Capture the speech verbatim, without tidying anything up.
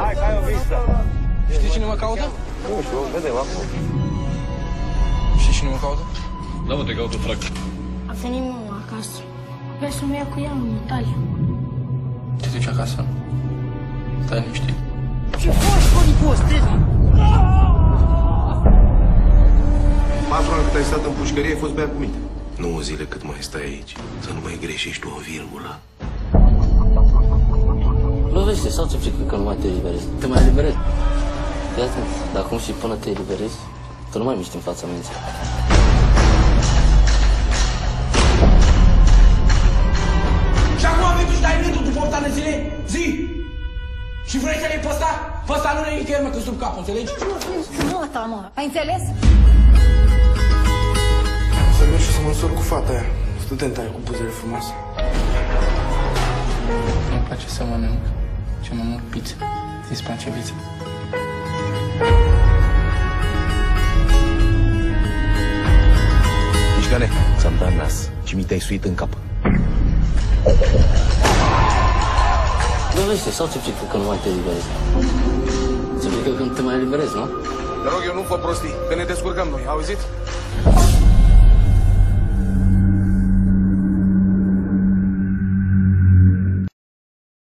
Hai, că ai o vizită. Știi cine mă caută? Nu știu, vedem acum. Știi cine mă caută? Da, mă, te caută, frate. A venit mama acasă. Vrea să mă ia cu ea în Italia. Te duci acasă? Stai liniștit. Ce faci, bănicu, Steven? Patru ani cât ai stat în pușcărie, ai fost bea cu mine. Nouă zile cât mai stai aici, să nu mai greșești o virgulă. Lovește sau ți-e frică că nu mai te eliberezi? Te mai eliberezi? Fii atent, dar acum și până te eliberezi, tu nu mai miști în fața minții. Și acum vei tu și dai rândul după opt ani de zile? Zi! Și vrei să le-ai pe ăsta? Pe ăsta nu le-ai nicăieri, mă, că sub capul, înțelegi? Nu ta, mă, ai înțeles? Să merg și să mă însor cu fata aia, studenta aia cu buzele frumoase. Nu-mi place să mănânc, ce mă mănânc pizza. Ți-ți place pizza? Mișcane, ți-am dat nas și mi te-ai suit în cap. Lovește sau ți-e frică că nu mai te eliberezi? Ți-e frică că nu te mai eliberezi, nu? Te rog eu, nu fă prostii, că ne descurcăm noi, auzit?